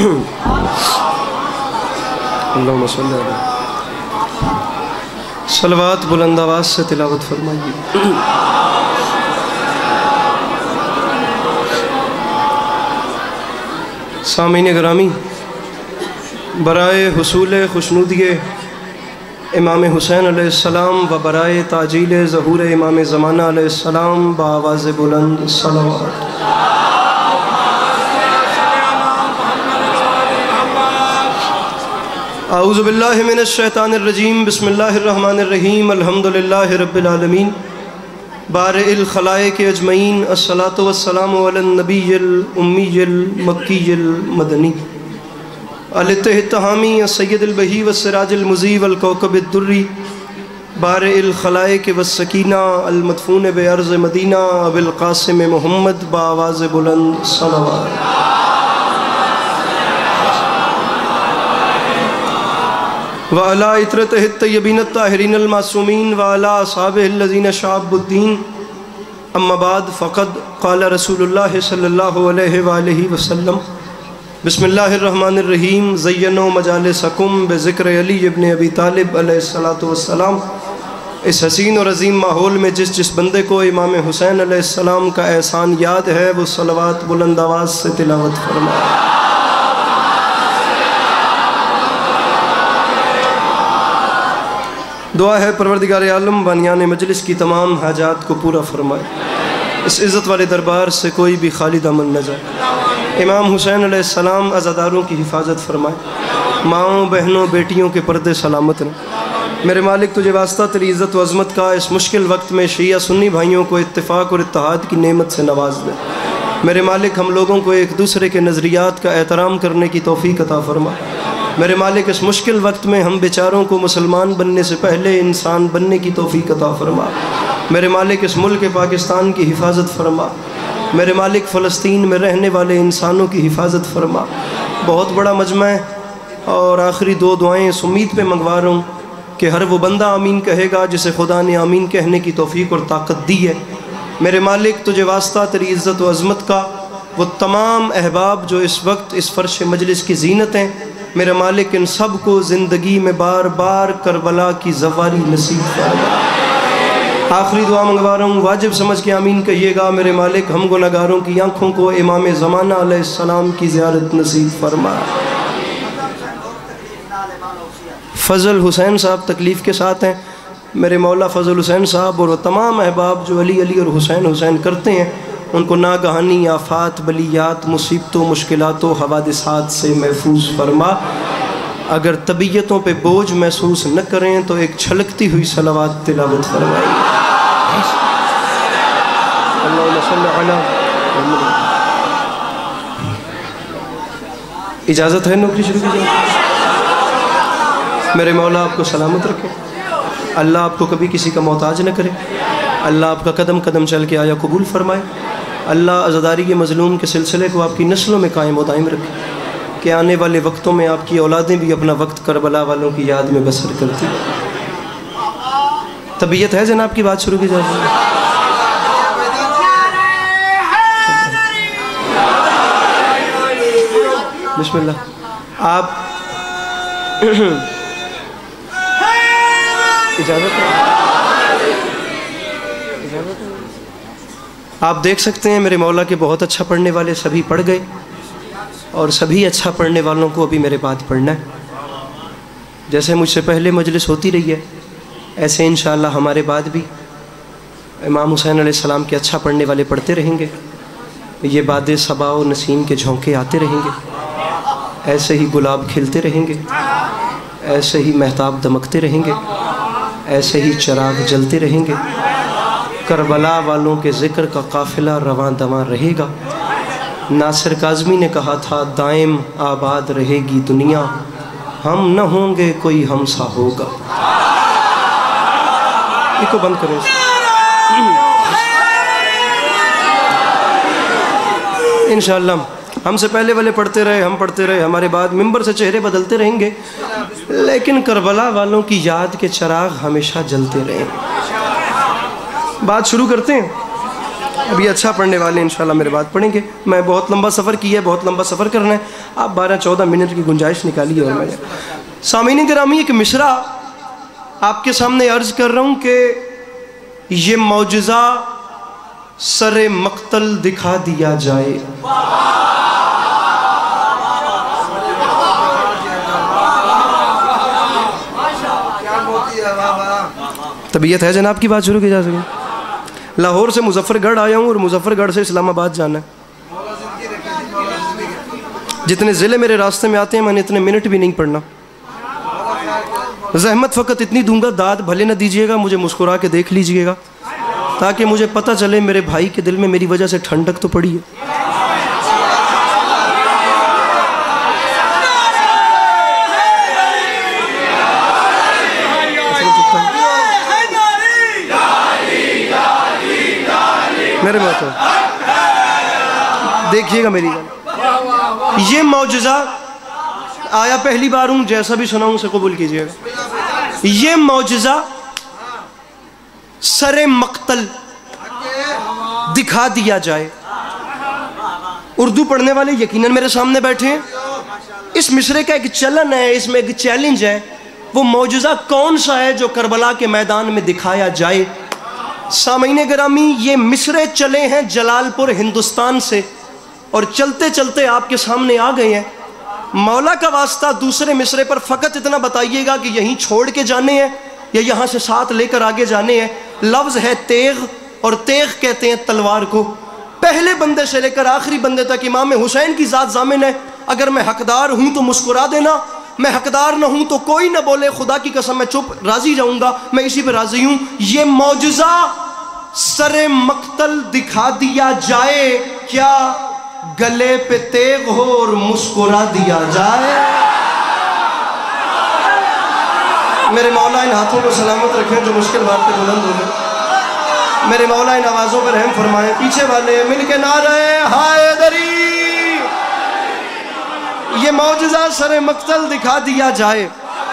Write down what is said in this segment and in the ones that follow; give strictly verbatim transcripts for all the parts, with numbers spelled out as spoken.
अल्लाहुम्मा सल्ली अला सलवात बुलंद आवाज़ से तिलावत फरमाइए। सामीन ग्रामी, बराए हुसूल खुशनुदिये इमाम हुसैन अलैहिस्सलाम व बराए ताजील ज़हूर इमाम ज़माना अलैहिस्सलाम बावाज़ बुलंद सलवात। औज़ु बिल्लाहि मिनश शैतानिर रजीम, बिस्मिल्लाहिर रहमानिर रहीम, अल्हम्दुलिल्लाहि रब्बिल आलमीन, बारिइल खलाइक अजमईन, अस्सलातु वस्सलामु अलन नबिय्यिल उम्मिय्यिल मक्किय्यिल मदनी अल-इत्तिहामी सय्यदुल बही व सिराजुल मुज़ी वल कौकबिद दुर्री, बारिइल खलाइक वस्सकीना अल मदफून बे अर्ज़ मदीना अबिल क़ासिम मोहम्मद बावाज़ बुलंद सलवात। व अला इतरतिहि तय्यबीन ताहिरीन अल मासूमीन व अला अस्हाबिहिल लज़ीना शाअबुद्दीन, अम्मा बाद फ़क़द क़ाल रसूलुल्लाह सल्लल्लाहु अलैहि व आलिहि वसल्लम, बिस्मिल्लाहिर रहमानिर रहीम, ज़य्यनु मजालिसकुम बिज़िक्र अली इब्न अबी तालिब अलैहिस्सलातु वस्सलाम। इस हसीन और अज़ीम माहौल में जिस जिस बंदे को इमाम हुसैन अलैहिस्सलाम का एहसान याद है वो सलवात बुलंद आवाज़ से तिलावत फरमाए। दुआ है परवरदिगार आलम बानियान मजलिस की तमाम हाजात को पूरा फरमाए, इस इज़्ज़त वाले दरबार से कोई भी खाली दामन न जाए। इमाम हुसैन अलैहिस्सलाम अज़ादारों की हिफाजत फरमाए, माओं बहनों बेटियों के पर्दे सलामत रहें। मेरे मालिक तुझे वास्ता तेरी इज़्ज़त व अज़मत का इस मुश्किल वक्त में शिया सुन्नी भाइयों को इत्तेफाक और इत्तेहाद की नेमत से नवाज दे। मेरे मालिक हम लोगों को एक दूसरे के नज़रियात का एहतराम करने की तौफ़ीक अता फरमा। मेरे मालिक इस मुश्किल वक्त में हम बेचारों को मुसलमान बनने से पहले इंसान बनने की तौफ़ीक अता फरमा। मेरे मालिक इस मुल्क पाकिस्तान की हिफाजत फरमा। मेरे मालिक फ़लस्तीन में रहने वाले इंसानों की हिफाजत फरमा। बहुत बड़ा मजमा है और आखिरी दो दुआएं इस उम्मीद पे मंगवा रहा हूँ कि हर वो बंदा आमीन कहेगा जिसे खुदा ने आमीन कहने की तौफ़ीक और ताकत दी है। मेरे मालिक तुझे वास्ता तेरी इज़्ज़त व अज़मत का वो तमाम अहबाब जो इस वक्त इस फ़र्श मजलिस की ज़ीनत हैं, मेरे मालिक इन सब को ज़िंदगी में बार बार करबला की ज़वारी नसीब फरमा। आखिरी दुआ मंगवा रहा हूँ, वाजिब समझ के आमीन कहिएगा। मेरे मालिक हम गुनहगारों की आँखों को इमाम ज़माना अलैहिस्सलाम की ज़ियारत नसीब फरमा। फ़ज़ल हुसैन साहब तकलीफ़ के साथ हैं। मेरे मौला फ़ज़ल हुसैन साहब और तमाम अहबाब जो अली अली और हुसैन हुसैन करते हैं उनको नागहानी आफ़ात बलियात मुसीबतों मुश्किलातों हवादिसात से महफूज फरमा। अगर तबीयतों पे बोझ महसूस न करें तो एक छलकती हुई सलावत तिलावत फरमाइए। इजाज़त है नौकरी शुरू की जाए। मेरे मौला आपको सलामत रखे, अल्लाह आपको कभी किसी का मोहताज न करे, अल्लाह आपका कदम कदम चल के आया कबूल फरमाए, अल्लाह अज़ादारी के मज़लूम के सिलसिले को आपकी नस्लों में कायम व दायम रखे कि आने वाले वक्तों में आपकी औलादें भी अपना वक्त करबला वालों की याद में बसर करती हैं। तबीयत है जनाब की बात शुरू की जाए। बिस्मिल्लाह। आप इजाज़त है? इजाज़त है? आप देख सकते हैं मेरे मौला के बहुत अच्छा पढ़ने वाले सभी पढ़ गए और सभी अच्छा पढ़ने वालों को अभी मेरे बाद पढ़ना है। जैसे मुझसे पहले मजलिस होती रही है ऐसे इंशाअल्लाह हमारे बाद भी इमाम हुसैन अलैहिस्सलाम के अच्छा पढ़ने वाले पढ़ते रहेंगे। ये बादे सबा व नसीम के झोंके आते रहेंगे, ऐसे ही गुलाब खिलते रहेंगे, ऐसे ही महताब दमकते रहेंगे, ऐसे ही चिराग जलते रहेंगे। करबला वालों के ज़िक्र का काफ़िला रवां दवां रहेगा। नासिर काज़मी ने कहा था दायम आबाद रहेगी दुनिया, हम न होंगे कोई हमसा होगा। इसको बंद करें। इंशाअल्लाह हमसे पहले वाले पढ़ते रहे, हम पढ़ते रहे, हमारे बाद मिंबर से चेहरे बदलते रहेंगे लेकिन करबला वालों की याद के चिराग हमेशा जलते रहें। बात शुरू करते हैं। अभी अच्छा पढ़ने वाले इंशाल्लाह मेरे बात पढ़ेंगे। मैं बहुत लंबा सफ़र किया है, बहुत लंबा सफ़र करना है, आप बारह चौदह मिनट की गुंजाइश निकालिए। और मैं सामीन गिरामी एक मिसरा आपके सामने अर्ज़ कर रहा हूँ कि ये मौजज़ा सरे मक्तल दिखा दिया जाए। तबीयत है जनाब की बात शुरू की जा सके। लाहौर से मुजफ्फरगढ़ आया हूँ और मुजफ्फरगढ़ से इस्लामाबाद जाना है। जितने ज़िले मेरे रास्ते में आते हैं मैंने इतने मिनट भी नहीं पढ़ना। ज़हमत फ़कत इतनी दूंगा, दाद भले न दीजिएगा, मुझे मुस्कुरा के देख लीजिएगा ताकि मुझे पता चले मेरे भाई के दिल में मेरी वजह से ठंडक तो पड़ी है। मेरे बात देखिएगा मेरी बात। ये मौजज़ा आया पहली बार हूँ, जैसा भी सुनाऊँ उसे कबूल कीजिएगा। ये मौजज़ा सरे मक्तल दिखा दिया जाए। उर्दू पढ़ने वाले यकीनन मेरे सामने बैठे हैं। इस मिसरे का एक चलन है, इसमें एक चैलेंज है। वो मौजज़ा कौन सा है जो करबला के मैदान में दिखाया जाए? सामीन गिरामी, ये मिसरे चले हैं जलालपुर हिंदुस्तान से और चलते चलते आपके सामने आ गए हैं। मौला का वास्ता दूसरे मिसरे पर फ़कत इतना बताइएगा कि यहीं छोड़ के जाने हैं या यहाँ से साथ लेकर आगे जाने हैं। लफ्ज़ है तेग, और तेग कहते हैं तलवार को। पहले बंदे से लेकर आखिरी बंदे तक इमाम हुसैन की ज़ात ज़ामिन है। अगर मैं हकदार हूँ तो मुस्कुरा देना, मैं हकदार ना हूँ तो कोई ना बोले, खुदा की कसम मैं चुप राज़ी जाऊँगा, मैं इसी पर राज़ी हूँ। ये मौजज़ा सरे मक्तल दिखा दिया जाए, क्या गले पे तेग हो और मुस्कुरा दिया जाए। मेरे मौला इन हाथों को सलामत रखें जो मुश्किल बात पे बुलंद हो गए। मेरे मौला इन आवाज़ों पर रहम फरमाएं। पीछे वाले मिल के नारे हैदरी। ये मौजज़ा सरे मक्तल दिखा दिया जाए।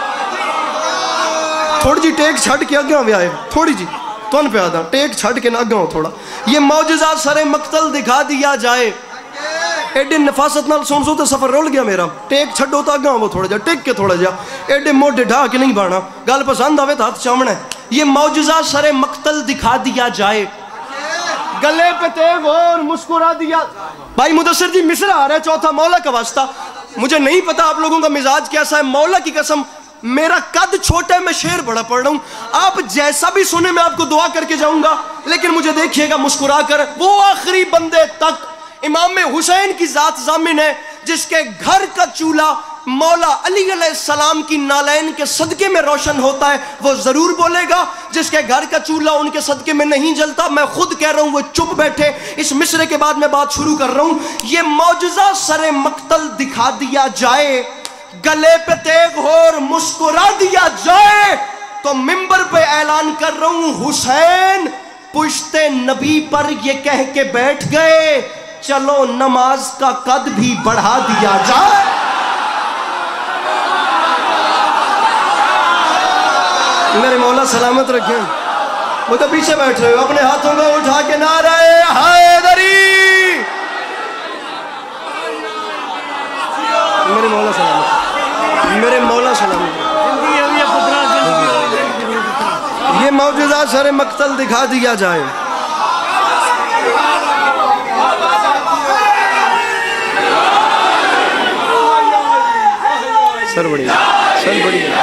थोड़ी जी टेक छड़ के आगे भी आए, थोड़ी जी तुन पे आदा टेक छड़ के ना आगे हो थोड़ा। ये मौजज़ा सरे मक्तल दिखा दिया जाए। एडे नफासत नाल सुन सो तो सफर रोल गया मेरा। टेक छड्डो तो आगे वो थोड़ा जा, टेक के थोड़ा जा, एडे मोढे ढा के नहीं बाना। गल पसंद आवे तो हाथ चावना है। ये मौजज़ा सरे मक्तल दिखा दिया जाए, गले पे तेग और मुस्कुरा दिया। भाई मुदस्सिर जी मिसरा आ रहा है चौथा, मौला का वास्ता। मुझे नहीं पता आप लोगों का मिजाज कैसा है, मौला की कसम मेरा कद छोटा है, मैं शेर बड़ा पढ़ रहा हूँ। आप जैसा भी सुने मैं आपको दुआ करके जाऊंगा, लेकिन मुझे देखिएगा मुस्कुरा कर। वो आखिरी बंदे तक इमाम हुसैन की जात ज़ामिन है जिसके घर का चूल्हा मौला अली अलैहिस्सलाम की नालैन के सदके में रोशन होता है, वो जरूर बोलेगा। जिसके घर का चूल्हा उनके सदके में नहीं जलता, मैं खुद कह रहा हूँ वो चुप बैठे। इस मिसरे के बाद मैं बात शुरू कर रहा हूँ। ये मौजज़ा सरे मक्तल दिखा दिया जाए, गले पे तेग हो और मुस्कुरा दिया जाए, तो मिंबर पे ऐलान कर रहा हूँ हुसैन पुश्ते नबी पर ये कह के बैठ गए, चलो नमाज का कद भी बढ़ा दिया जाए। मेरे मौला सलामत रखें। वो तो पीछे बैठ रहे हो, अपने हाथों को उठा के नारे हैदरी। मेरे मौला सलामत, मेरे मौला सलामत। ये मौजज़ा सरे मक्तल दिखा दिया जाए। सर बढ़िया, सर बढ़िया।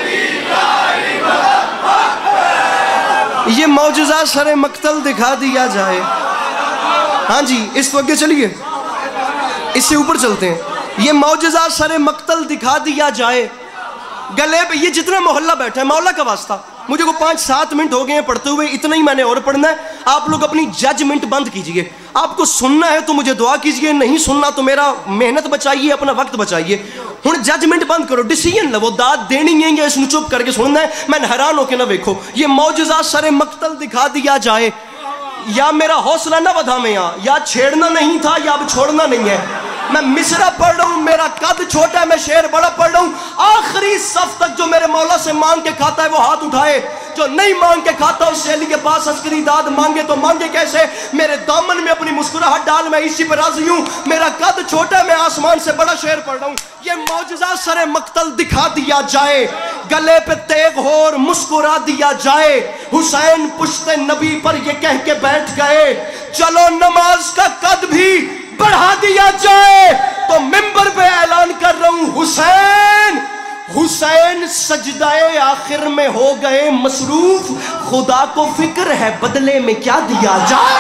ये मौजज़ा सरे मक्तल दिखा दिया जाए। हाँ जी, इस तो आगे चलिए, इससे ऊपर चलते हैं। ये मौजज़ा सरे मक्तल दिखा दिया जाए, गले पे ये जितना मोहल्ला बैठा है, मौला का वास्ता मुझे को पाँच सात मिनट हो गए हैं पढ़ते हुए, इतना ही मैंने और पढ़ना है। आप लोग अपनी जजमेंट बंद कीजिए। आपको सुनना है तो मुझे दुआ कीजिए, नहीं सुनना तो मेरा मेहनत बचाइए, अपना वक्त बचाइए। हुण जजमेंट बंद करो, डिसीजन लो, दाद देनी है या इसमें चुप करके सुनना है। मैंने हैरान होकर ना देखो। ये मौजज़ा सरे मक्तल दिखा दिया जाए, या मेरा हौसला ना बधा में, या छेड़ना नहीं था या अब छोड़ना नहीं है। मैं मिसरा पढ़ रहा हूँ, मेरा कद छोटा है, मैं शेर बड़ा पढ़ रहा हूँ। आखिरी सफ तक जो मेरे मौला से मांग के खाता है वो हाथ उठाए, जो नहीं मांग के खाता उस अली के पास अस्करी दाद मांगे तो मांगे कैसे। मेरे दामन में अपनी मुस्कुराहट डाल, मैं इसी पर राजी हूँ। मेरा कद छोटा, मैं आसमान से बड़ा शेर पढ़ रहा हूँ। ये मौजज़ा सरे मक्तल दिखा दिया जाए, गले पे तेग हो और मुस्कुरा दिया जाए। हुसैन पुश्ते नबी पर ये कह के बैठ गए, चलो नमाज का कद भी बढ़ा दिया जाए। तो मिंबर पे ऐलान कर रहा हूं, हुसैन हुसैन सजदाए आखिर में हो गए मसरूफ, खुदा को फिक्र है बदले में क्या दिया जाए।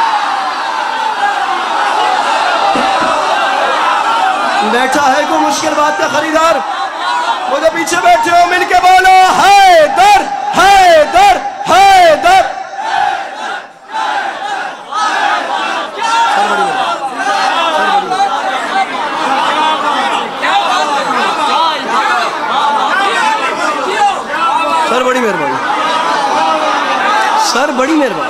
बैठा है कोई मुश्किल बात का खरीदार, वो जो पीछे बैठे हो मिलके बोलो हैदर हैदर हैदर। सर बड़ी मेहरबानी, सर बड़ी मेहरबानी।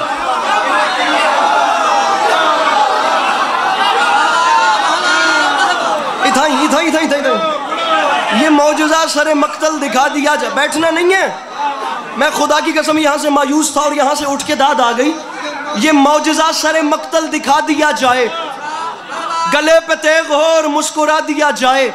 इथाई इथाई इथाई इथाई ये मौजूदा सरे मक्तल दिखा दिया जा। बैठना नहीं है, मैं खुदा की कसम यहाँ से मायूस था और यहाँ से उठ के दाद आ गई। ये मौजूदा सरे मक्तल दिखा दिया जाए, गले पे तेग हो और मुस्कुरा दिया जाए।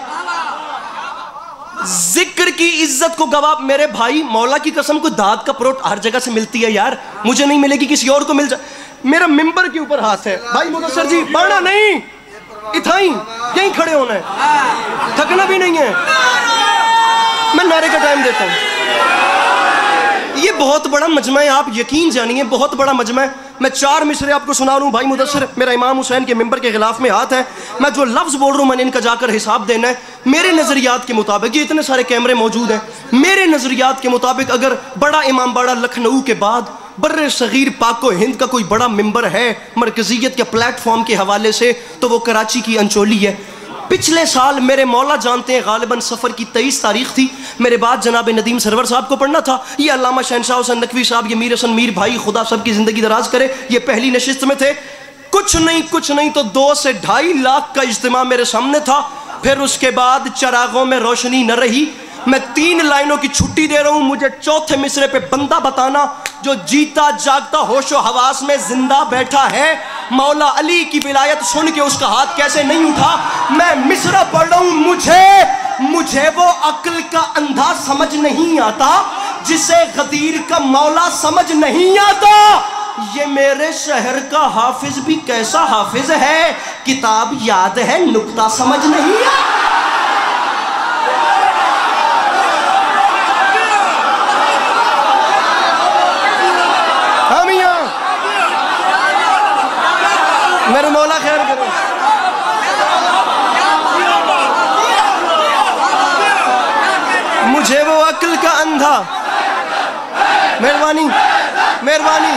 जिक्र की इज्जत को गवा। मेरे भाई मौला की कसम को दाद का प्रोट हर जगह से मिलती है यार, मुझे नहीं मिलेगी किसी और को मिल जाए। मेरा मिंबर के ऊपर हाथ है भाई मुदस्सर जी, बढ़ना नहीं, इथाई यहीं खड़े होना है, थकना भी नहीं है। मैं नारे का टाइम देता हूँ। ये बहुत बड़ा मजमा है, आप यकीन जानिए बहुत बड़ा मजमा है। मैं चार मिसरे आपको सुना रहा हूँ भाई मुदस्सिर। मेरा इमाम हुसैन के मिंबर के खिलाफ में हाथ है, मैं जो लफ्ज़ बोल रहा हूँ मैंने इनका जाकर हिसाब देना है। मेरे नज़रियात के मुताबिक, ये इतने सारे कैमरे मौजूद हैं, मेरे नज़रियात के मुताबिक अगर बड़ा इमाम बाड़ा लखनऊ के बाद बर्रे सगीर पाको हिंद का कोई बड़ा मिंबर है मरकज़ियत के प्लेटफॉर्म के हवाले से, तो वो कराची की अंचोली है। पिछले साल मेरे मौला जानते हैं गालिबन सफ़र की तेईस तारीख थी, मेरे बाद जनाब नदीम सरवर साहब को पढ़ना था। ये अल्लामा शहनशाह हुसैन नकवी साहब, ये मीर हसन मीर भाई, खुदा सबकी ज़िंदगी दराज करे, ये पहली नशिस्त में थे। कुछ नहीं कुछ नहीं तो दो से ढाई लाख का इज्तिमा मेरे सामने था। फिर उसके बाद चरागों में रोशनी न रही। मैं तीन लाइनों की छुट्टी दे रहा हूँ, मुझे चौथे मिसरे पे बंदा बताना जो जीता जागता होशो हवास में जिंदा बैठा है। मौला अली की विलायत सुन के उसका हाथ कैसे नहीं उठा। मैं मिसरा पढ़ रहा हूँ, मुझे मुझे वो अक्ल का अंधा समझ नहीं आता जिसे गदीर का मौला समझ नहीं आता। ये मेरे शहर का हाफिज भी कैसा हाफिज है, किताब याद है नुक्ता समझ नहीं आता। मेरे मौला खैर करो। मुझे वो अक्ल का अंधा, मेहरबानी मेहरबानी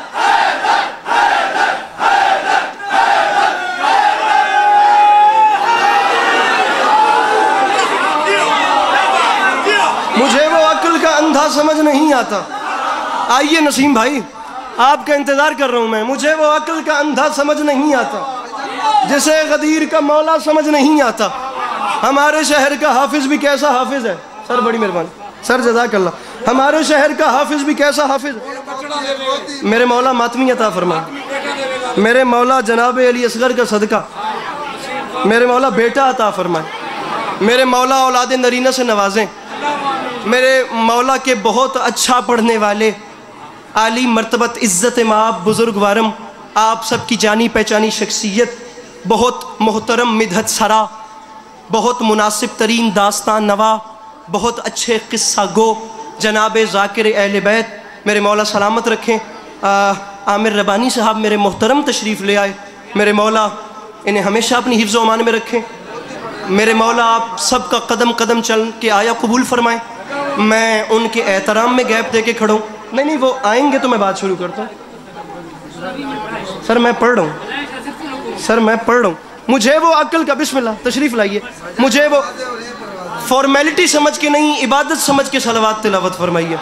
मुझे वो अक्ल का अंधा समझ नहीं आता। आइए नसीम भाई, आपका इंतजार कर रहा हूं मैं। मुझे वो अक्ल का अंधा समझ नहीं आता जिसे गदीर का मौला समझ नहीं आता। हमारे शहर का हाफिज भी कैसा हाफिज है। सर बड़ी मेहरबानी, सर जज़ाकल्लाह। हमारे शहर का हाफिज भी कैसा हाफिज है। मेरे मौला मातमी अता फरमाए, मेरे मौला जनाब अली असगर का सदका, मेरे मौला बेटा अता फरमाए, मेरे मौला औलाद नरीना से नवाजें, मेरे मौला के बहुत अच्छा पढ़ने वाले आली मर्तबत इज़्ज़त माब बुज़ुर्ग वारम, आप सबकी जानी पहचानी शख्सियत, बहुत मोहतरम मिदहत सरा, बहुत मुनासिब तरीन दास्तान नवा, बहुत अच्छे किस्सा गो जनाब ज़ाकिर अहले बैत, मेरे मौला सलामत रखें। आमिर रबानी साहब मेरे मोहतरम तशरीफ़ ले आए, मेरे मौला इन्हें हमेशा अपनी हिफ्ज़ व अमान में रखें। मेरे मौला आप सबका कदम कदम चल के आया कबूल फरमाएँ। मैं उनके एहतराम में गैप दे के खड़ा हूँ। नहीं नहीं वो आएंगे तो मैं बात शुरू करता हूँ। सर मैं पढ़ रहा हूँ, सर मैं पढ़ रहा हूँ। मुझे वो अक्ल का, बिस्मिल्लाह तशरीफ़ लाइए, मुझे वो फॉर्मेलिटी समझ के नहीं इबादत समझ के सलवात तिलावत फरमाइए।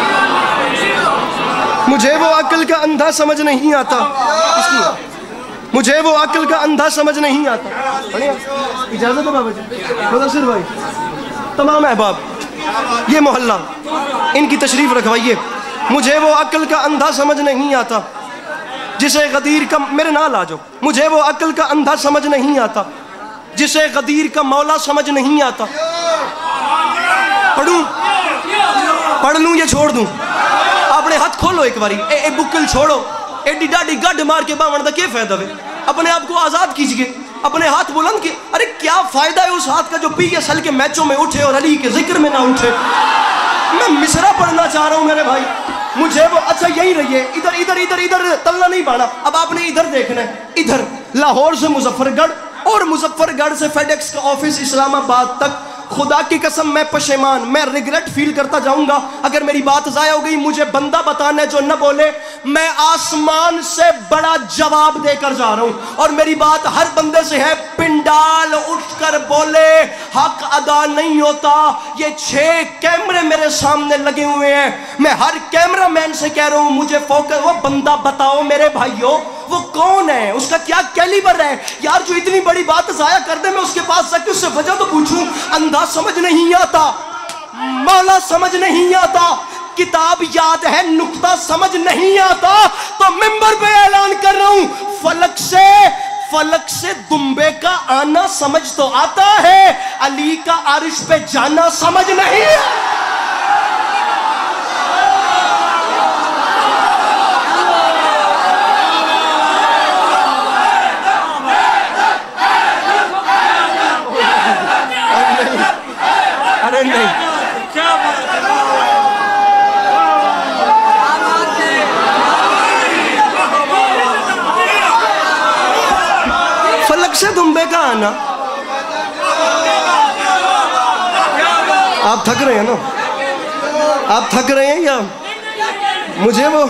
मुझे वो अक्ल का अंधा समझ नहीं आता, इसलिए मुझे वो अक्ल का अंधा समझ नहीं आता। इजाजत है बाबा जी, मुदस्सिर भाई, तमाम अहबाब, ये मोहल्ला, इनकी तशरीफ रखवाइए। मुझे वो अक्ल का अंधा समझ नहीं आता जिसे गदीर का, मेरे नाल आ जाओ। मुझे वो अक्ल का अंधा समझ नहीं आता जिसे गदीर का मौला समझ नहीं आता। पढ़ूं पढ़ लूं या छोड़ दूं? अपने हाथ खोलो एक बारी, ए, ए बुक्कल छोड़ो, एडी डाडी गड्ढ मार के बावण का क्या फायदा है? अपने आप को आजाद कीजिए, अपने हाथ बुलंद किए। अरे क्या फायदा है उस हाथ का जो पी एस एल के मैचों में उठे और अली के जिक्र में ना उठे। मैं मिसरा पढ़ना चाह रहा हूं मेरे भाई, मुझे वो, अच्छा यही रहिए, इधर इधर इधर इधर तलना नहीं पाना। अब आपने इधर देखना है, इधर लाहौर से मुजफ्फरगढ़ और मुजफ्फरगढ़ से फेडेक्स का ऑफिस इस्लामाबाद तक। खुदा की कसम मैं पशेमान, मैं रिग्रेट फील करता जाऊंगा अगर मेरी बात जाया हो गई। मुझे बंदा बताना है जो न बोले, मैं आसमान से बड़ा जवाब देकर जा रहा हूं और मेरी बात हर बंदे से है। पिंडाल उठकर बोले हक अदा नहीं होता। ये छह कैमरे मेरे सामने लगे हुए हैं, मैं हर कैमरामैन से कह रहा हूं मुझे फोकस, वो बंदा बताओ मेरे भाइयों, वो कौन है, उसका क्या कैलिबर है यार, जो इतनी बड़ी बात जाया कर दे। मैं उसके पास जाके उससे वजह तो पूछूं। अंधा समझ नहीं आता, मौला समझ नहीं आता, किताब याद है नुक्ता समझ नहीं आता, तो मिंबर पे ऐलान कर रहा हूं, फलक से फलक से दुम्बे का आना समझ तो आता है, अली का अर्श पे जाना समझ नहीं है। अरे नहीं, क्या बात है, फलक से दुम्बे का आना। आप थक रहे हैं ना, आप थक रहे हैं या मुझे वो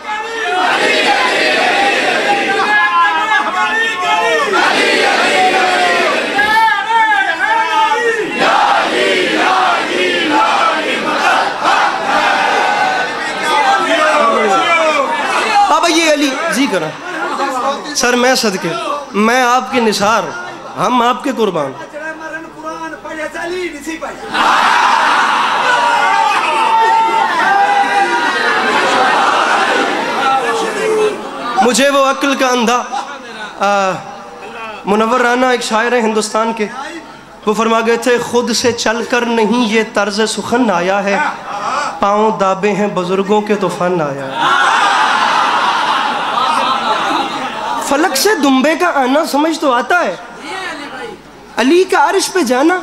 जी करा सर, मैं सदके, मैं आपके निसार, हम आपके कुर्बान। मुझे वो अक्ल का अंधा। मुनव्वर राना एक शायर है हिंदुस्तान के, वो फरमा गए थे, खुद से चलकर नहीं ये तर्ज सुखन आया है, पाँव दाबे हैं बुजुर्गों के तो फन आया है। फलक से दुम्बे का आना समझ तो आता है, अली का अर्श पे जाना।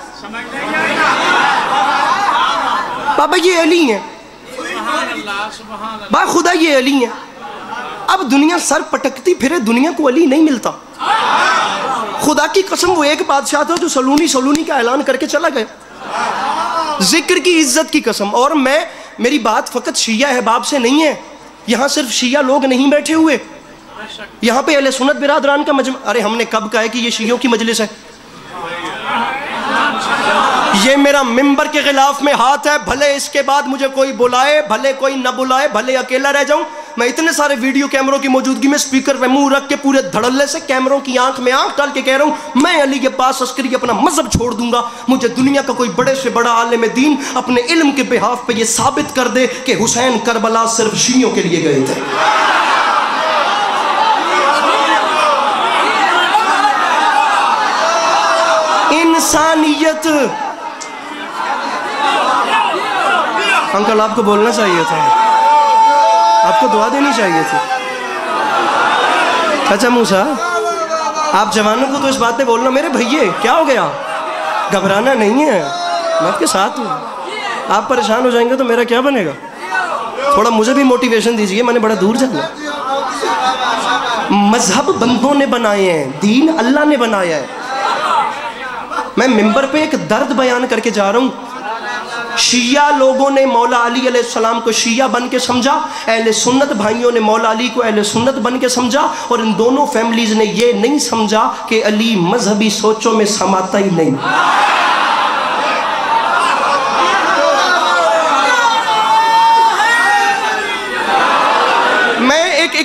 बाबा ये अली है, बा खुदा ये अली है। अब दुनिया सर पटकती फिरे, दुनिया को अली नहीं मिलता। खुदा की कसम वो एक बादशाह था जो सलूनी सलूनी का ऐलान करके चला गया, जिक्र की इज्जत की कसम। और मैं, मेरी बात फकत शिया अहबाब से नहीं है, यहाँ सिर्फ शिया लोग नहीं बैठे हुए, यहाँ पे अहले सुन्नत बिरादरान का मजमा। अरे हमने कब कहा है कि ये शियों की मजलिस है? ये मेरा मिंबर के खिलाफ में हाथ है, भले इसके बाद मुझे कोई बुलाए, भले कोई न बुलाए, भले अकेला रह जाऊं, मैं इतने सारे वीडियो कैमरों की मौजूदगी में स्पीकर पे मुंह रख के पूरे धड़ल्ले से कैमरों की आंख में आंख डाल के कह रहा हूं, मैं अली के पास अस्करी अपना मजहब छोड़ दूंगा। मुझे दुनिया का कोई बड़े से बड़ा आलिम दीन अपने इल्म के बिहाफ पे ये साबित कर दे कि हुसैन करबला सिर्फ शियों के लिए गए थे। इंसानियत। अंकल आपको बोलना चाहिए था, आपको दुआ देनी चाहिए थी। अच्छा मूसा, आप जवानों को तो इस बात पे बोलना, मेरे भैया क्या हो गया, घबराना नहीं है, मैं आपके साथ हूँ। आप परेशान हो जाएंगे तो मेरा क्या बनेगा? थोड़ा मुझे भी मोटिवेशन दीजिए, मैंने बड़ा दूर जाना। मजहब बंदों ने बनाए हैं, दीन अल्लाह ने बनाया है। मैं मिंबर पे एक दर्द बयान करके जा रहा हूँ। शिया लोगों ने मौला अली अलैहिस्सलाम को शिया बन के समझा, अहले सुन्नत भाइयों ने मौला अली को अहले सुन्नत बन के समझा, और इन दोनों फैमिलीज ने ये नहीं समझा कि अली मजहबी सोचों में समाता ही नहीं। मैं एक एक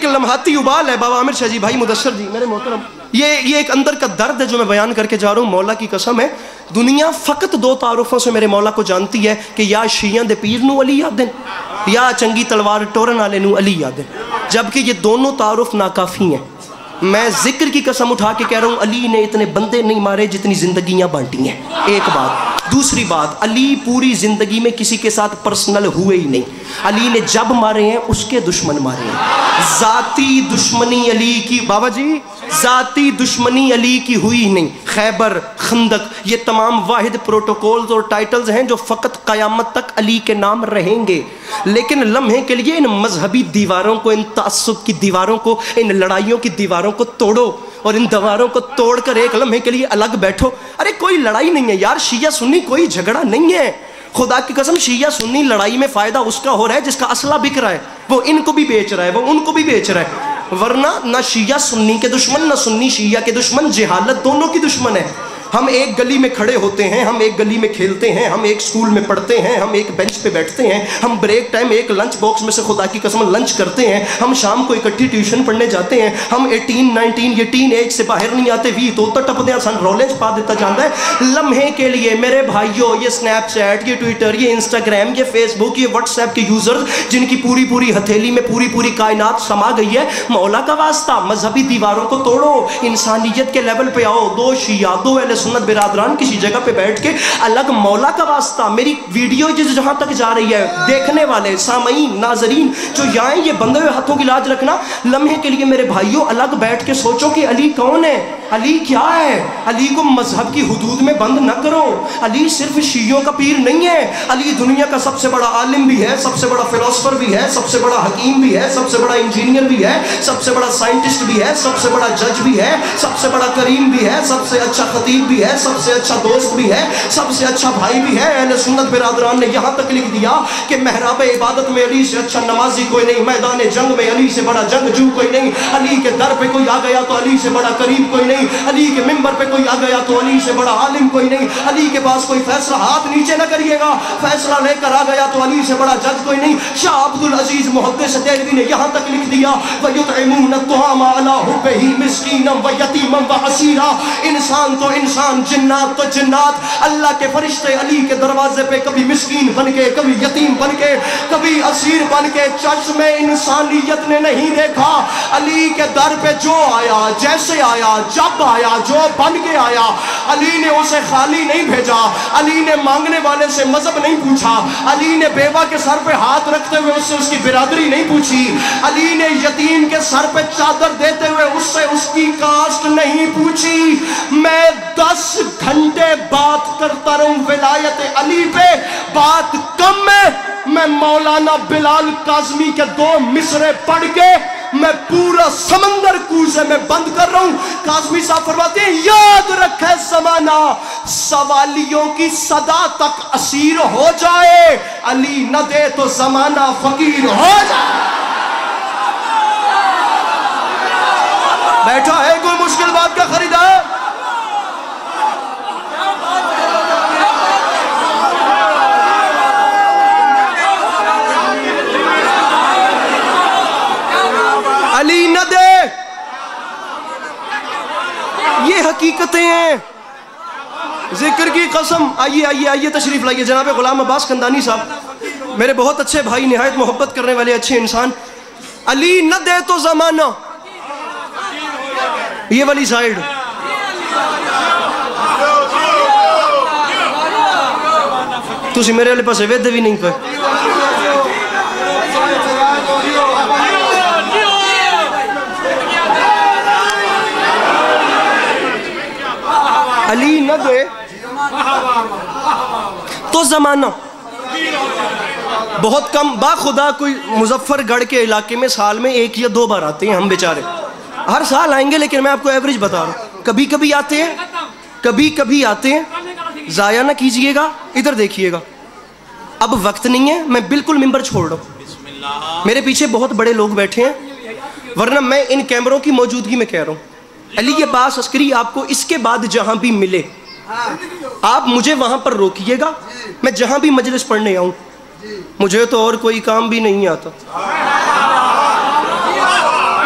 एक लम्हाती उबाल है। बाबा आमिर शाह जी, भाई मुदस्सर जी, मेरे मोहतरम, ये ये एक अंदर का दर्द है जो मैं बयान करके जा रहा हूँ। मौला की कसम है, दुनिया फ़कत दो तारुफों से मेरे मौला को जानती है कि या शियां दे पीर नू अली याद या चंगी तलवार टोरन वाले नू अली याद, जबकि ये दोनों तारुफ नाकाफ़ी हैं। मैं जिक्र की कसम उठा के कह रहा हूँ, अली ने इतने बंदे नहीं मारे जितनी जिंदगियां बांटी हैं। एक बात। दूसरी बात, अली पूरी जिंदगी में किसी के साथ पर्सनल हुए ही नहीं। अली ने जब मारे हैं उसके दुश्मन मारे हैं। जाती दुश्मनी अली की, बाबा जी, जाती दुश्मनी अली की हुई ही नहीं। खैबर, खंदक, ये तमाम वाहिद प्रोटोकॉल्स और टाइटल्स हैं जो फ़कत क़यामत तक अली के नाम रहेंगे। लेकिन लम्हे के लिए इन मजहबी दीवारों को, इन तासुब की दीवारों को, इन लड़ाइयों की दीवारों को तोड़ो और इन दीवारों को तोड़कर एक लम्हे के लिए अलग बैठो। अरे कोई लड़ाई नहीं है यार, शिया सुन्नी कोई झगड़ा नहीं है। खुदा की कसम, शिया सुन्नी लड़ाई में फ़ायदा उसका हो रहा है जिसका असला बिक रहा है, वो इनको भी बेच रहा है, वो उनको भी बेच रहा है। वरना ना शिया सुन्नी के दुश्मन, ना सुन्नी शिया के दुश्मन, जिहालत दोनों की दुश्मन है। हम एक गली में खड़े होते हैं, हम एक गली में खेलते हैं, हम एक स्कूल में पढ़ते हैं, हम एक बेंच पे बैठते हैं, हम ब्रेक टाइम एक लंच बॉक्स में से खुदा की कसम लंच करते हैं, हम शाम को इकट्ठी ट्यूशन पढ़ने जाते हैं, हम अठारह उन्नीस ये टीन एज से बाहर नहीं आते, वी तो टपदे सन रोलेज पा देता जाता है। लम्हे के लिए मेरे भाइयों, ये स्नैपचैट, ये ट्विटर, ये इंस्टाग्राम, ये फेसबुक, ये व्हाट्सएप के यूजर्स जिनकी पूरी पूरी हथेली में पूरी पूरी कायनात समा गई है, मौला का वास्ता मजहबी दीवारों को तोड़ो, इंसानियत के लेवल पे आओ। दो शिया, दो अहले सुन्नत बिरादरान किसी जगह पे बैठ के अलग, मौला का वास्ता। मेरी वीडियो जिस जहां तक जा रही है, देखने वाले सामईन नाजरीन जो यहाँ, ये बंधे हुए हाथों की लाज रखना। लम्हे के लिए मेरे भाइयों अलग बैठ के सोचो कि अली कौन है, अली क्या है। अली को मजहब की हुदूद में बंद न करो। अली सिर्फ शियों का पीर नहीं है, अली दुनिया का सबसे बड़ा आलिम भी है, सबसे बड़ा फिलोसफर भी है, सबसे बड़ा हकीम भी है, सबसे बड़ा इंजीनियर भी है, सबसे बड़ा साइंटिस्ट भी है, सबसे बड़ा जज भी है, सबसे बड़ा करीम भी है, सबसे अच्छा खतीब भी है, सबसे अच्छा दोस्त भी है, सबसे अच्छा भाई भी है। अहले सुन्नत बिरादरान ने यहाँ तक लिख दिया कि महराब इबादत में अली से अच्छा नमाजी कोई नहीं, मैदान जंग में अली से बड़ा जंगजू कोई नहीं, अली के दर पे कोई आ गया तो अली से बड़ा करीब कोई नहीं, अली के मिंबर पे कोई आ गया तो अली से बड़ा आलिम कोई नहीं, अली के पास कोई फैसला, हाथ नीचे न करिएगा, फैसला लेकर आ गया तो अली से बड़ा जज कोई नहीं। शाह अब्दुल अजीज मुहद्दिस देहलवी ने यहाँ तक लिख दिया, वयुतइमून अत्तआम अला हुब्बिही मिस्कीनन व यतीमन व असीरा। इंसान तो इंसान, जिन्नात तो जिन्नात। अल्लाह के फरिश्ते अली के दरवाजे पे कभी मिस्कीन बन के, कभी यतीम बन के, कभी असीर बन के, चश्मे इंसानियत ने नहीं देखा। अली के दर पे जो आया, जैसे आया, जब आया, जो बन के आया, अली ने उसे खाली नहीं भेजा। अली ने मांगने वाले से मजहब नहीं पूछा, अली ने बेवा के सर पे हाथ रखते हुए उससे उसकी बिरादरी नहीं पूछी, अली ने यतीम के सर पे चादर देते हुए उससे उसकी कास्ट नहीं पूछी। मैं दस घंटे बात करता रहूं विलायत अली पे, बात कम है। मैं मौलाना बिलाल काज़मी के दो मिसरे पढ़ के मैं पूरा समंदर कूजे में बंद कर रहा हूं। काज़मी साहब फरमाते हैं, याद रखे ज़माना सवालियों की सदा तक असीर हो जाए, अली न दे तो ज़माना फकीर हो जाए। बैठा है कोई मुश्किल बात का खरीदार? अली न दे, ये हकीकतें हैं। जिक्र की कसम। आइए आइए आइए तशरीफ लाइए जनाब गुलाम अब्बास कंदानी साहब, मेरे बहुत अच्छे भाई, निहायत मोहब्बत करने वाले अच्छे इंसान। अली न दे तो जमाना, ये वाली साइड। तुसी मेरे वाले पासे वेद भी नहीं पे। अली न दे तो जमाना। बहुत कम बाखुदा कोई मुजफ्फरगढ़ के इलाके में साल में एक या दो बार आते हैं हम बेचारे। हर साल आएंगे लेकिन मैं आपको एवरेज बता रहा हूँ, कभी कभी आते हैं, कभी कभी आते हैं। जाया ना कीजिएगा, इधर देखिएगा। अब वक्त नहीं है, मैं बिल्कुल मिंबर छोड़ रहा हूँ। मेरे पीछे बहुत बड़े लोग बैठे हैं, वरना मैं इन कैमरों की मौजूदगी में कह रहा हूँ, अली अब्बास अस्करी आपको इसके बाद जहां भी मिले आप मुझे वहां पर रोकिएगा। मैं जहां भी मजलिस पढ़ने आऊं, मुझे तो और कोई काम भी नहीं आता।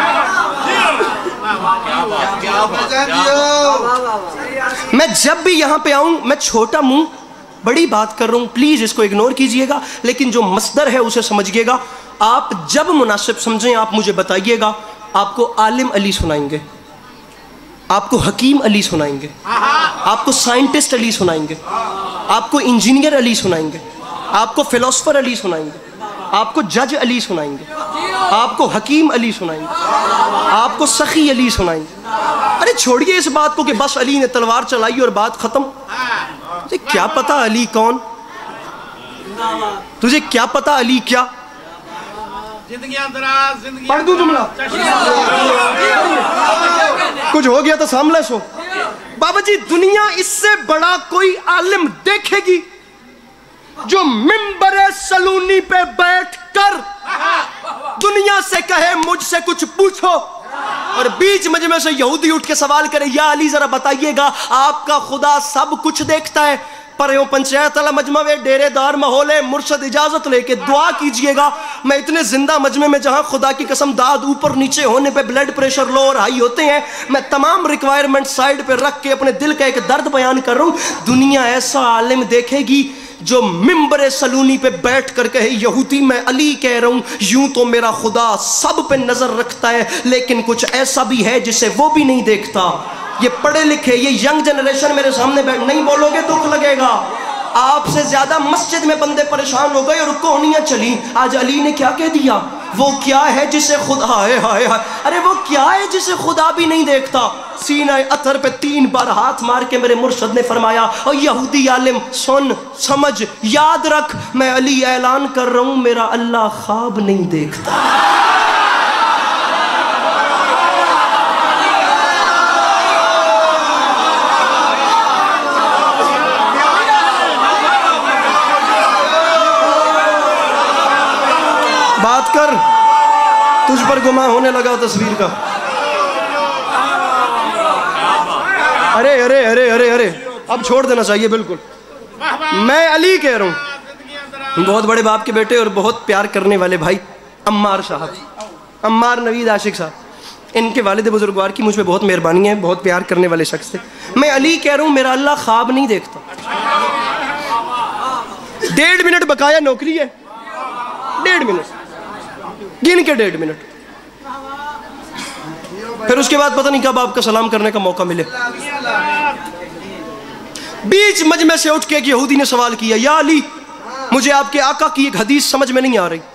मैं जब भी यहाँ पे आऊँ मैं छोटा मुंह बड़ी बात कर रहा हूँ, प्लीज इसको इग्नोर कीजिएगा, लेकिन जो मसदर है उसे समझिएगा। आप जब मुनासिब समझें आप मुझे बताइएगा। आपको आलिम अली सुनाएंगे, आपको हकीम अली सुनाएंगे, आपको साइंटिस्ट अली सुनाएंगे, आपको इंजीनियर अली सुनाएंगे, आपको फिलोसफर अली सुनाएंगे, आपको जज अली सुनाएंगे, आपको हकीम अली सुनाएंगे, आपको सखी अली सुनाएंगे। अरे छोड़िए इस बात को कि बस अली ने तलवार चलाई और बात खत्म। तुझे क्या पता अली कौन, तुझे क्या पता अली क्या। पढ़ दूं जुमला, कुछ हो गया तो सामने सो। बाबा जी दुनिया इससे बड़ा कोई आलिम देखेगी जो मिंबर सलूनी पे बैठकर दुनिया से कहे मुझसे कुछ पूछो, और बीच मजमे से यहूदी उठ के सवाल करे, या अली जरा बताइएगा आपका खुदा सब कुछ देखता है? पर यो पंचायत वाला मजमा वे डेरेदार माहौल है, मुर्शद इजाजत लेके दुआ कीजिएगा। मैं इतने जिंदा मजमे में जहां खुदा की कसम दाद ऊपर नीचे होने पे ब्लड प्रेशर लो और हाई होते हैं, मैं तमाम रिक्वायरमेंट साइड पे रख के अपने दिल का एक दर्द बयान कर रहा हूं। दुनिया ऐसा आलिम देखेगी जो मिंबर सलूनी पे बैठ कर कहे, यहूदी मैं अली कह रहा हूं, यूं तो मेरा खुदा सब पे नजर रखता है, लेकिन कुछ ऐसा भी है जिसे वो भी नहीं देखता। ये पढ़े लिखे, ये यंग जनरेशन मेरे सामने बैठ, नहीं बोलोगे दुख लगेगा। आपसे ज्यादा मस्जिद में बंदे परेशान हो गए और कहानियां चली। आज अली ने क्या कह दिया? वो क्या है जिसे खुदा, हाय हाय हाय, अरे वो क्या है जिसे खुदा भी नहीं देखता? सीना अतर पे तीन बार हाथ मार के मेरे मुर्शद ने फरमाया, और यहूदी आलिम सुन समझ याद रख, मैं अली ऐलान कर रहा हूं मेरा अल्लाह ख्वाब नहीं देखता। बात कर, तुझ पर गुमा होने लगा तस्वीर का। अरे अरे अरे अरे अरे अब छोड़ देना चाहिए बिल्कुल। मैं अली कह रहा हूँ, बहुत बड़े बाप के बेटे और बहुत प्यार करने वाले भाई अम्मार साहब, अम्मार नवीद आशिक साहब, इनके वालिद बुजुर्गवार की मुझ पर बहुत मेहरबानी है, बहुत प्यार करने वाले शख्स थे। मैं अली कह रहा हूँ मेरा अल्लाह ख्वाब नहीं देखता। डेढ़ मिनट बकाया नौकरी है, डेढ़ मिनट गिन के डेढ़ मिनट, फिर उसके बाद पता नहीं कब आपका सलाम करने का मौका मिले। बीच मजमे से उठ के एक यहूदी ने सवाल किया, या अली मुझे आपके आका की एक हदीस समझ में नहीं आ रही।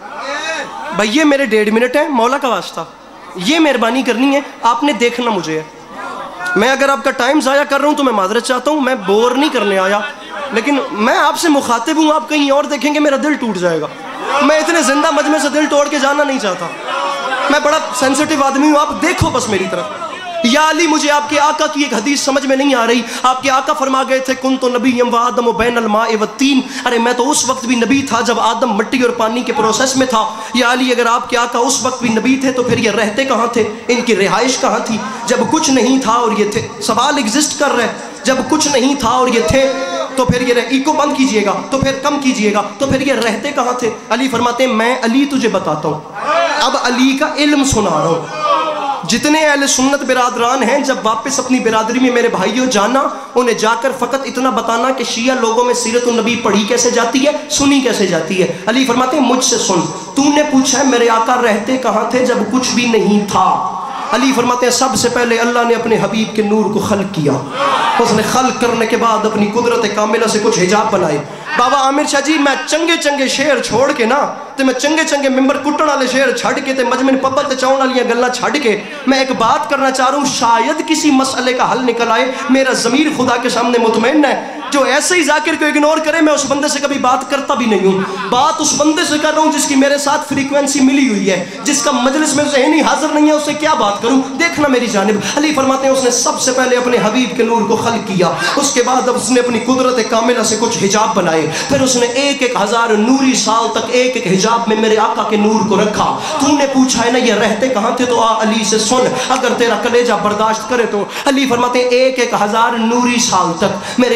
भाई ये मेरे डेढ़ मिनट है, मौला का वास्ता, ये मेहरबानी करनी है, आपने देखना मुझे है। मैं अगर आपका टाइम ज़ाया कर रहा हूँ तो मैं माजरत चाहता हूँ, मैं बोर नहीं करने आया, लेकिन मैं आपसे मुखातिब हूँ, आप कहीं और देखेंगे मेरा दिल टूट जाएगा। मैं इतने जिंदा मजमे से दिल तोड़ के जाना नहीं चाहता, मैं बड़ा सेंसिटिव आदमी हूँ, आप देखो बस मेरी तरफ। या अली मुझे आपके आका की एक हदीस समझ में नहीं आ रही। आपके आका फरमा गए थे कुन तो नबी व आदम बैनल माए व तीन, अरे मैं तो उस वक्त भी नबी था जब आदम मिट्टी और पानी के प्रोसेस में था। या अली अगर आपके आका उस वक्त भी नबी थे तो फिर ये रहते कहाँ थे, इनकी रिहाइश कहाँ थी? जब कुछ नहीं था और ये थे, सवाल एग्जिस्ट कर रहे हैं, जब कुछ नहीं था और ये थे तो फिर ये इको बंद कीजिएगा, तो फिर कम कीजिएगा, तो फिर ये रहते कहाँ थे? अली फरमाते हैं मैं अली तुझे बताता हूँ, अब अली का इल्म सुना रहा हूँ। जितने अहले सुन्नत बिरादरान हैं, जब वापस अपनी बिरादरी में मेरे भाइयों जाना, उन्हें जाकर फ़कत इतना बताना कि शिया लोगों में सीरत नबी पढ़ी कैसे जाती है, सुनी कैसे जाती है। अली फरमाते हैं मुझसे सुन, तूने पूछा है मेरे आका रहते कहाँ थे जब कुछ भी नहीं था। अली फरमाते हैं सबसे पहले अल्लाह ने अपने हबीब के नूर को खल्क किया, उसने खल्क करने के बाद अपनी कुदरत कामिला से कुछ हिजाब बनाए। बाबा आमिर शाह जी मैं चंगे चंगे शेर छोड़ के ना, तो मैं चंगे चंगे मिंबर कुट्टण वाले शेर छड़ के, ते मजमे पब्बल ते चाउन वाली गल्लां छड़ के मैं एक बात करना चाह रहा हूँ, शायद किसी मसले का हल निकल आए। मेरा ज़मीर खुदा के सामने मुतमईन है, जो ऐसे ही जाकिर को इग्नोर करे मैं उस बंदे से कभी बात करता भी नहीं हूँ। बात उस बंदे से कर रहा हूँ जिसकी मेरे साथ फ्रीक्वेंसी मिली हुई है, जिसका मजलिस में ज़हनी हाजिर नहीं है, उससे क्या बात करूँ, देखना मेरी जानिब। अली फरमाते हैं उसने सबसे पहले अपने हबीब के नूर को खल्क किया, उसके बाद अब उसने अपनी कुदरत कामिला से कुछ हिजाब बनाए, फिर उसने एक एक हजार नूरी साल तक एक एक हिजाब में मेरे आका के नूर को रखा। तूने पूछा है ना ये रहते कहाँ थे, तो आ अली से सुन, अगर तेरा कलेजा बर्दाश्त करे तो। अली फरमाते हैं एक एक हजार नूरी साल तक मेरे आका का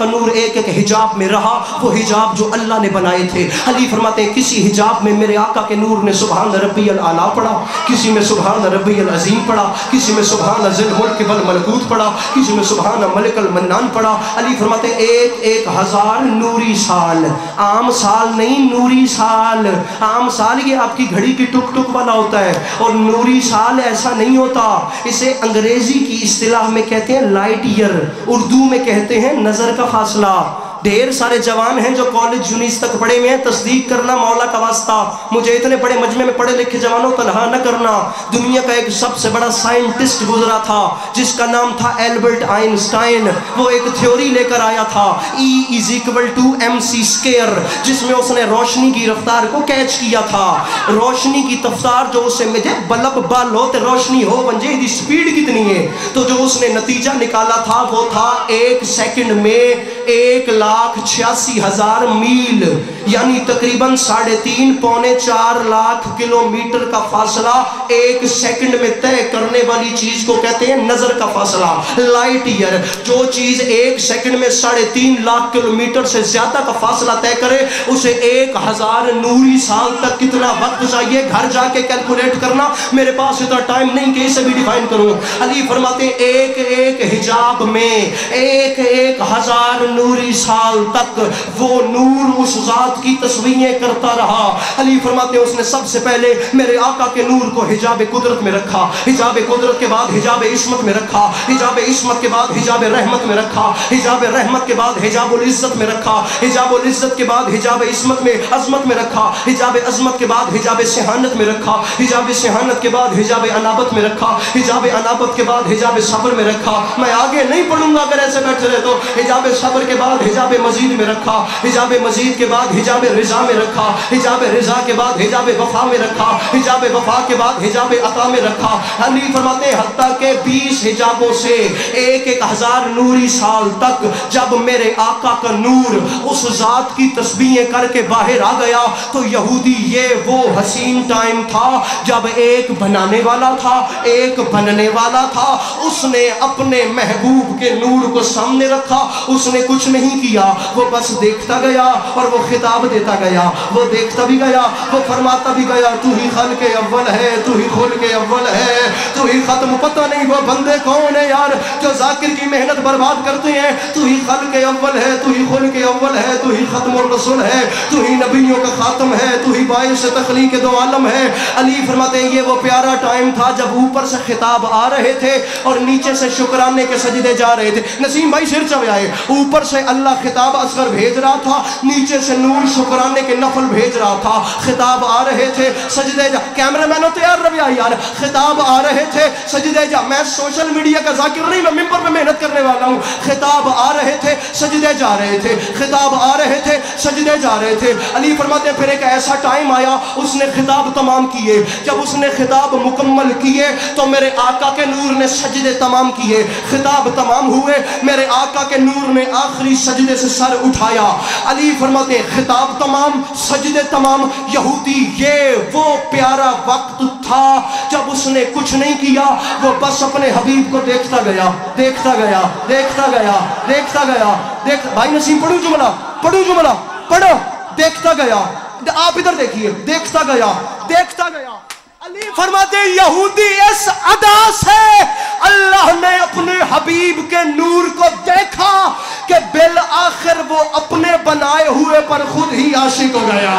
नूर एक एक हिजाब में रहा, वो हिजाब जो अल्लाह ने बनाए थे। अली फरमाते हैं किसी हिजाब में मेरे आका के नूर ने सुभान रब्बियल आला पढ़ा, किसी में सुभान रब्बियल अजीम पढ़ा, किसी में सुभान ज़िल मुल्क वल मलकूत पढ़ा, किसी में सुभान मलिकल मन्नान पढ़ा। अली फरमाते हैं एक एक हजार नूरी साल, आम साल नहीं नूरी साल। आम साल ये आपकी घड़ी की टुक टुक वाला होता है, और नूरी साल ऐसा नहीं होता। इसे अंग्रेजी की इस्तिलाह में कहते हैं लाइट ईयर, उर्दू में कहते हैं नजर का फासला। ढेर सारे जवान हैं जो कॉलेज यूनिस तक पढ़े हुए हैं, तस्दीक करना मौला का वास्ता, मुझे इतने बड़े मजमे में पढ़े लिखे जवानों तनहा न करना। दुनिया का एक सबसे बड़ा साइंटिस्ट गुजरा था जिसका नाम था एल्बर्ट आइंस्टाइन। वो एक थ्योरी लेकर आया था E is equal to M C square, जिसमें उसने रोशनी की रफ्तार को कैच किया था। रोशनी की रफ्तार जो उसे मुझे बल्ब बाल हो तो रोशनी हो बन जाए, स्पीड कितनी है, तो जो उसने नतीजा निकाला था वो था एक सेकंड में एक लाख छियासी हजार मील, यानी तकरीबन साढ़े तीन पौने चार लाख किलोमीटर का फासला एक सेकंड में तय करने वाली चीज को कहते हैं नजर का फासला, लाइट ईयर। जो चीज एक सेकंड में साढ़े तीन लाख किलोमीटर से ज्यादा का फासला तय करे उसे एक हजार नूरी साल तक कितना वक्त चाहिए, घर जाके कैलकुलेट करना, मेरे पास इतना टाइम नहीं कि इसे भी डिफाइन करूं। अली फरमाते एक एक हिजाब में एक एक हजार नूरी साल तक वो नूर उस जात की तस्वीरें करता रहा। अली फरमाते हैं उसने सबसे पहले मेरे आका के नूर को हिजाब कुदरत में रखा, हिजाब कुदरत के बाद हिजाब इस्मत में रखा, हिजाब इस्मत के बाद हिजाब रहमत में रखा, हिजाब रहमत के बाद हिजाबुल इज्जत में रखा, हिजाबुल इज्जत के बाद हिजाब इस्मत में अजमत में रखा, हिजाब अजमत के बाद हिजाब सिहानत में रखा, हिजाब सिहानत के बाद हिजाब अनाबत में रखा, हिजाब अनाबत के बाद हिजाब सब्र में रखा। मैं आगे नहीं पढ़ूंगा अगर ऐसे बैठे रहे तो। हिजाब सब्र के बाद हिजाब मजीद में रखा, हिजाब मजीद के बाद हिजाब रिजा में रखा, हिजाब रिजा के बाद हिजाब वफा में रखा, हिजाब वफा के बाद हिजाब अता में रखा। अली फरमाते हैं हत्ता के बीस हिजाबों से एक एक हजार नूरी साल तक जब मेरे आका का नूर उस जात की तस्बीहें करके बाहर आ गया तो यहूदी ये वो हसीन टाइम था जब एक बनाने वाला था एक बनने वाला था। उसने अपने महबूब के नूर को सामने रखा, उसने कुछ नहीं किया, वो बस देखता गया और वो खिताब देता गया, वो देखता भी गया, वो फरमाता भी गया तू ही खल के अव्वल है, तू ही खुल के अव्वल है, तू ही खत्म। पता नहीं वो बंदे कौन है यार जो जाकिर की मेहनत बर्बाद करते हैं। तू ही खल के अव्वल है, तू ही खुल के अव्वल है, तू ही खत्म रसूल है, तू ही नबियों का खातम है, तू ही बाइस तखलीक दो आलम है। अली फरमाते हैं ये वो प्यारा टाइम था जब ऊपर से खिताब आ रहे थे और नीचे से शुक्राने के सजदे जा रहे थे। नसीम भाई सिर चढ़ाए, ऊपर से अल्लाह खिताब असगर भेज रहा था, नीचे से नूर शुक्राने के नफल भेज रहा था। खिताब आ रहे थे सजदे जा, कैमरामैनों तैयार रविया यार, खिताब आ रहे थे सजदे जा। मैं सोशल मीडिया का जाकिर नहीं, मैं मिंबर पे मेहनत करने वाला हूँ। खिताब आ रहे थे सजदे जा रहे थे, खिताब आ रहे थे सजदे जा रहे थे। अली फरमाते फिर एक ऐसा टाइम आया उसने खिताब तमाम किए। जब उसने खिताब मुकम्मल किए तो मेरे आका के नूर ने सजदे तमाम किए। खिताब तमाम हुए, मेरे आका के नूर ने आखिरी सजदे से सर उठाया। अली फरमाते खिताब तमाम, सजदे तमाम। यहूदी ये वो प्यारा वक्त था जब उसने कुछ नहीं किया, वो बस अपने हबीब को देखता गया, देखता गया, देखता गया, देखता गया। देख भाई नसीम पढ़ू जुमला, पढ़ू जुमला, पढ़ो। देखता गया, आप इधर देखिए, देखता गया, देखता गया। अली फरमाते यहूदी इस अदा से अल्लाह ने अपने हबीब के नूर को देखा कि बिल आखिर वो अपने बनाए हुए पर खुद ही आशिक हो गया।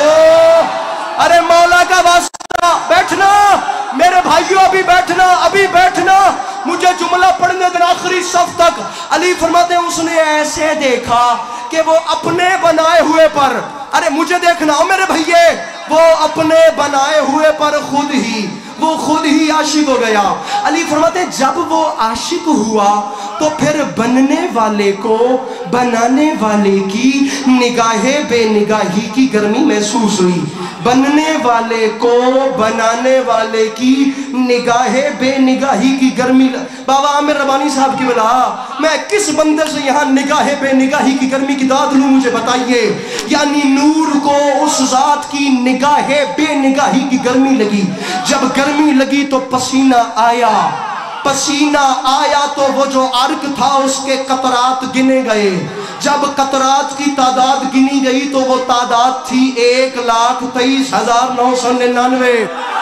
वो अरे मौला का वास्ता बैठना मेरे भाइयों, अभी बैठना, अभी बैठना, मुझे जुमला पढ़ने देना आखिरी सफ तक। अली फरमाते उसने ऐसे देखा कि वो अपने बनाए हुए पर, अरे मुझे देखना हो मेरे भैये, वो अपने बनाए हुए पर खुद ही वो खुद ही आशिक हो गया। अली फरमाते जब वो आशिक हुआ तो फिर बनने वाले को बनाने वाले की निगाहे बेनिगाही की गर्मी महसूस हुई। बनने वाले को बनाने वाले की निगाहे बेनिगाही की गर्मी। बाबा आमिर रबानी साहब की मिला, मैं किस बंदे से यहाँ निगाहे बेनिगाही की गर्मी की दाद लूँ मुझे बताइए। यानी नूर को उस जात की निगाहे बेनिगाही की गर्मी लगी। जब गर्मी लगी तो पसीना आया, पसीना आया तो वो जो अर्क था उसके कतरात गिने गए। जब कतरात की तादाद गिनी गई तो वो तादाद थी एक लाख तेईस हजार नौ सौ निन्यानवे।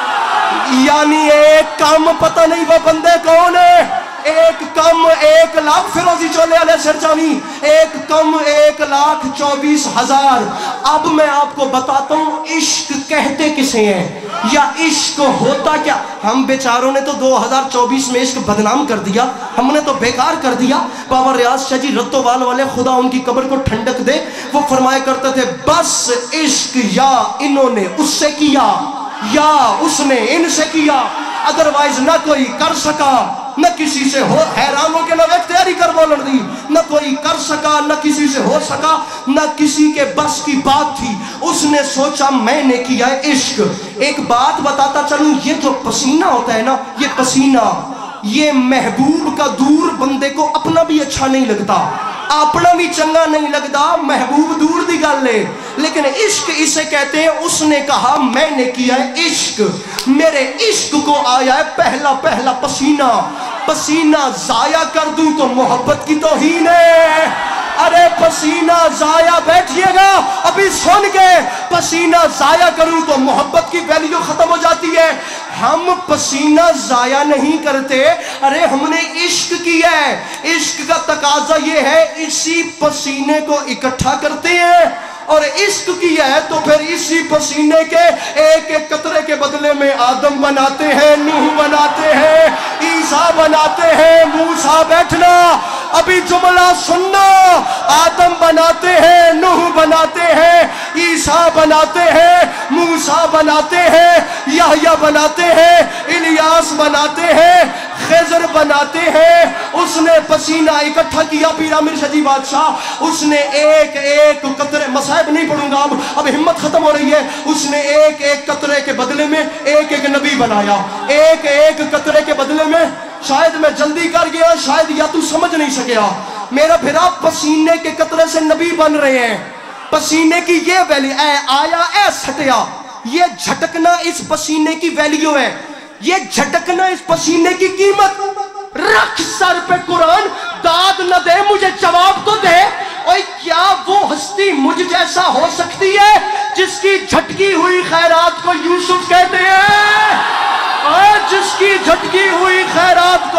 यानी एक कम, पता नहीं वो बंदे कौन है, एक कम एक लाख फिरोजी चोले वाले सरचावी, एक कम एक लाख चौबीस हजार। अब मैं आपको बताता हूँ इश्क कहते किसे हैं या इश्क होता क्या। हम बेचारों ने तो दो हजार चौबीस में इश्क बदनाम कर दिया, हमने तो बेकार कर दिया। बाबा रियाज शाह जी रत्तोवाल वाले, खुदा उनकी कब्र को ठंडक दे, वो फरमाया करते थे बस इश्क या इन्होंने उससे किया या उसने इनसे किया, अदरवाइज ना कोई कर सका न किसी से हो। हैरान हो के ना तैयारी कर बोलन दी, न कोई कर सका न किसी से हो सका, न किसी के बस की बात थी। उसने सोचा मैंने किया है इश्क। एक बात बताता चलूं, ये जो पसीना होता है ना, ये पसीना ये महबूब का दूर बंदे को अपना भी अच्छा नहीं लगता, अपना भी चंगा नहीं लगता, महबूब दूर दी गल है। लेकिन इश्क इसे कहते हैं। उसने कहा मैंने किया है इश्क, मेरे इश्क को आया है पहला पहला पसीना। पसीना जाया कर दूं तो मोहब्बत की तौहीन है। अरे पसीना जाया, बैठिएगा अभी सुन के, पसीना जाया करूं तो मोहब्बत की वैल्यू खत्म हो जाती है। हम पसीना जाया नहीं करते, अरे हमने इश्क किया है। इश्क का तकाजा ये है, इसी पसीने को इकट्ठा करते हैं और इश्क किया है तो फिर इसी पसीने के एक एक कतरे के बदले में आदम बनाते हैं, नूह बनाते हैं, ईसा बनाते हैं, मूसा। बैठना अभी जुमला सुनना, आदम बनाते हैं, नूह बनाते हैं, ईसा बनाते हैं, मूसा बनाते हैं, याह्या बनाते हैं, इलियास बनाते हैं, खिज़र बनाते हैं। उसने पसीना इकट्ठा किया पीर आमिर शाह बादशाह। उसने एक एक कतरे, मसाइब नहीं पढ़ूंगा अब, अब हिम्मत खत्म हो रही है। उसने एक एक कतरे के बदले में एक एक नबी बनाया, एक एक कतरे के बदले में। शायद मैं जल्दी कर गया, शायद या तू समझ नहीं सकेगा मेरा फिरा। पसीने के कतरे से नबी बन रहे हैं। पसीने की ये वैल्यू है, आया ऐ सटिया, ये झटकना इस पसीने की वैल्यू है, ये झटकना इस पसीने की कीमत। रख सर पे कुरान, दाद न दे मुझे जवाब तो दे। और क्या वो हस्ती मुझ जैसा हो सकती है जिसकी झटकी हुई खैरात को यूसुफ कहते हैं, और जिसकी झटकी हुई खैरात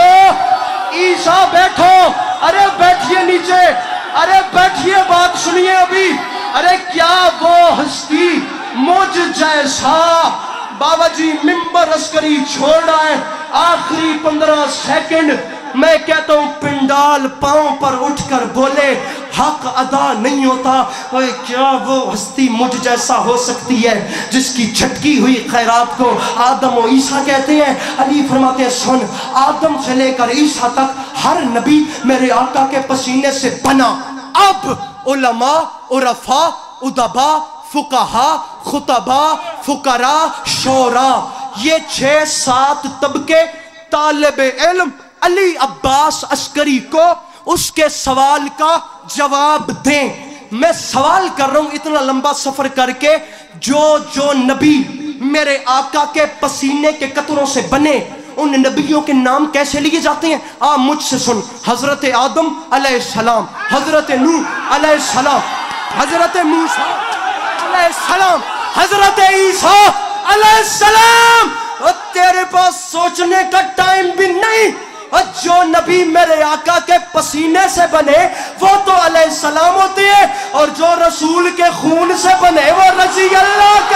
को ईसा। बैठो, अरे बैठिए नीचे, अरे बैठिए, बात सुनिए अभी। अरे क्या वो हस्ती मुझ जैसा। बाबा जी मिंबर अस्करी छोड़ रहा है, आखिरी पंद्रह सेकंड मैं कहता हूं पिंडाल पांव पर उठकर बोले हक अदा नहीं होता। ओए क्या वो हस्ती मुझ जैसा हो सकती है जिसकी झटकी हुई खैरात को आदम और ईसा कहते हैं। अली फरमाते हैं सुन, आदम से लेकर ईसा तक हर नबी मेरे आका के पसीने से बना। अब उलमा, उरफा, उदबा, फुकाहा, खुतबा, फुकरा, शोरा, ये छह सात तबके तालिब इल्म अली अब्बास अस्करी को उसके सवाल का जवाब दें। मैं सवाल कर रहा हूं इतना लंबा सफर करके, जो जो नबी मेरे आका के पसीने के कतरों से बने उन नबियों के नाम कैसे लिए जाते हैं आप मुझसे सुन। हजरत आदम अलैहिस्सलाम, हजरत नूह अलैहिस्सलाम, हजरत मूसा अलैहिस्सलाम, हजरत ईसा अलैहिस्सलाम। और तेरे पास सोचने का टाइम भी नहीं। और जो नबी मेरे आका के पसीने से बने वो तो अलैहिस्सलाम होते हैं, और जो रसूल के खून से बने वो रज़ी अल्लाह